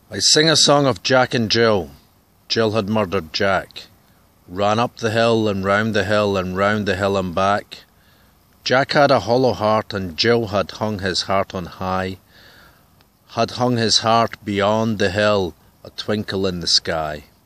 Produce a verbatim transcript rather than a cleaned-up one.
I sing a song of Jack and Jill. Jill had murdered Jack. Ran up the hill and round the hill and round the hill and back. Jack had a hollow heart and Jill had hung his heart on high. Had hung his heart beyond the hill, a twinkle in the sky.